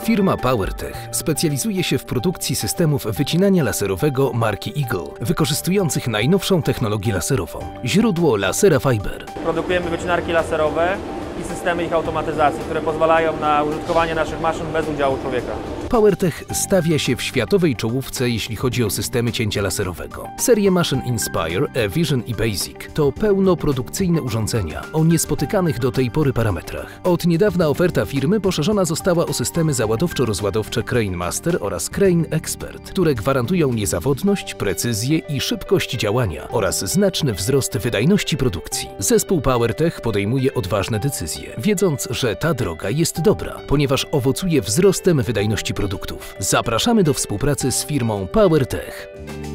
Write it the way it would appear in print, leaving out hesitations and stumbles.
Firma PowerTech specjalizuje się w produkcji systemów wycinania laserowego marki Eagle, wykorzystujących najnowszą technologię laserową – źródło lasera Fiber. Produkujemy wycinarki laserowe i systemy ich automatyzacji, które pozwalają na użytkowanie naszych maszyn bez udziału człowieka. PowerTech stawia się w światowej czołówce, jeśli chodzi o systemy cięcia laserowego. Serie maszyn Inspire, E-Vision i Basic to pełnoprodukcyjne urządzenia o niespotykanych do tej pory parametrach. Od niedawna oferta firmy poszerzona została o systemy załadowczo-rozładowcze Crane Master oraz Crane Expert, które gwarantują niezawodność, precyzję i szybkość działania oraz znaczny wzrost wydajności produkcji. Zespół PowerTech podejmuje odważne decyzje, wiedząc, że ta droga jest dobra, ponieważ owocuje wzrostem wydajności produktów. Zapraszamy do współpracy z firmą PowerTech.